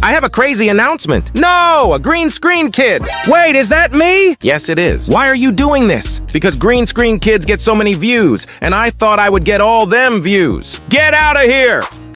I have a crazy announcement. No, a green screen kid. Wait, is that me? Yes, it is. Why are you doing this? Because green screen kids get so many views, and I thought I would get all them views. Get out of here!